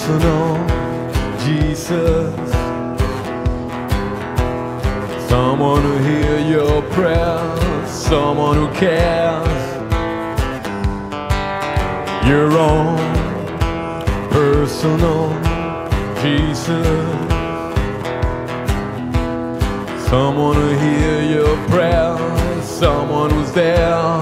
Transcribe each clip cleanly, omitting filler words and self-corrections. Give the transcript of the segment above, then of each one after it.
personal Jesus, someone who hear your prayers, someone who cares. Your own personal Jesus, someone who hear your prayers, someone who's there.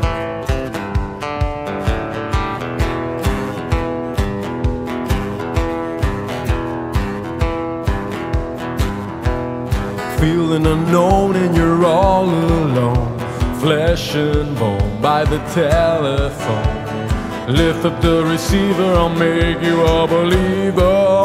Feeling unknown and you're all alone, flesh and bone by the telephone. Lift up the receiver, I'll make you a believer.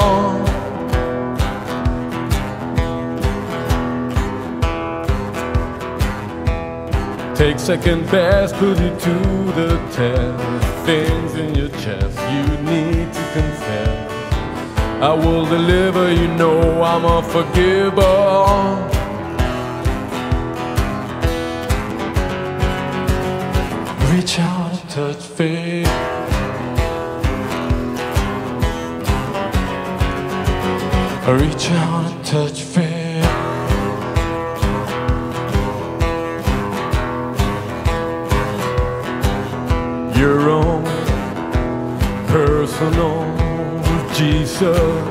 Take second best, put you to the test. Things in your chest you need to confess. I will deliver, you know I'm a forgiver. Reach out and touch faith. Reach out and touch faith. Your own personal Jesus,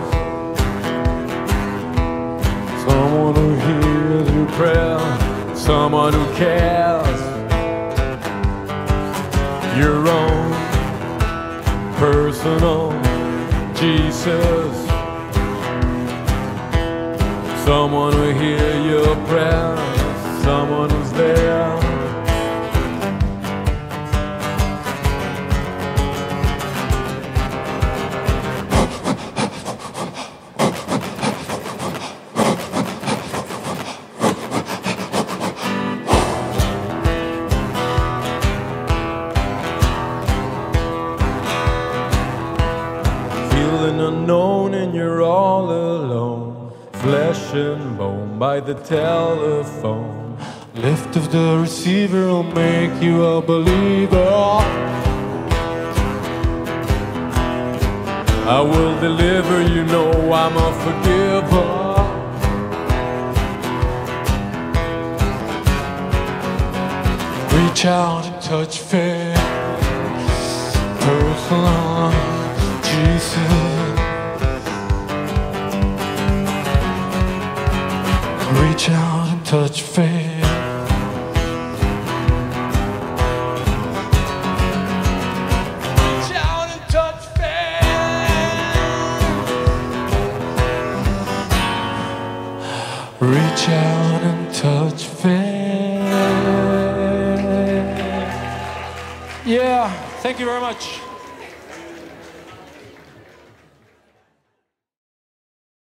someone who hears your prayer, someone who cares. Your own personal Jesus, someone who hears your prayer, someone who's there. Feeling unknown and you're all alone, flesh and bone by the telephone. Lift of the receiver will make you a believer. I will deliver, you know I'm a forgiver. Reach out and touch faith, personal Jesus. Reach out and touch faith. Reach out and touch faith. Reach out and touch faith. Yeah, thank you very much.